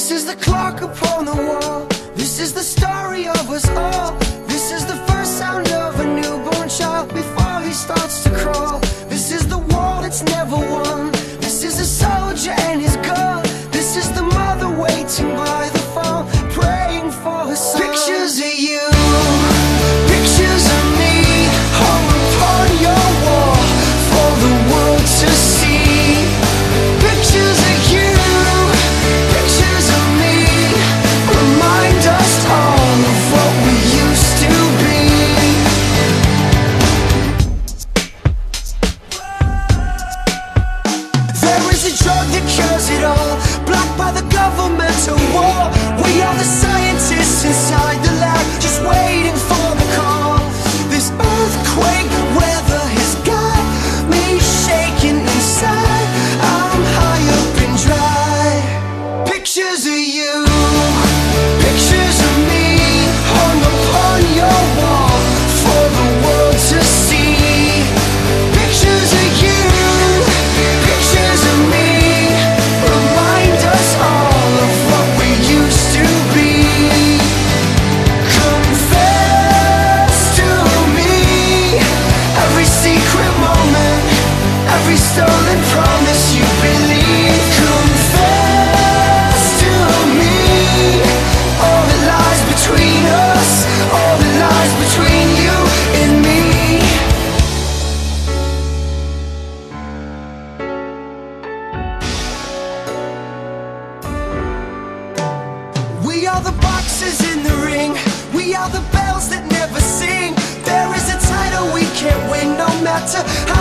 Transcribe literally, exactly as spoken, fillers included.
This is the clock upon the wall. This is the story of us all. This is the first sound of a newborn child before he starts to crawl. This is the war that's never won. This is a soldier and his gun. This is the mother waiting by the phone, praying for her son. Pictures of you, pictures of me, hung upon your wall for the world to see. Pictures of you, pictures of me, remind us all of what we used to be. There is a drug that cures it all, blocked by the governmental war. We are the scientists inside the lab, just waiting for the call. This earthquake weather has got me shaking inside. I'm high up and dry. Pictures of you, pictures of me, hung upon your wall for the world to see. Pictures of you, pictures of me, remind us all of what we used to be. Confess to me every secret moment, every stolen promise you believe. Confess to me all that lies between us, all that lies between you and me. We are the boxes in the ring. We are the bells that never sing. There is a title we can't win, no matter how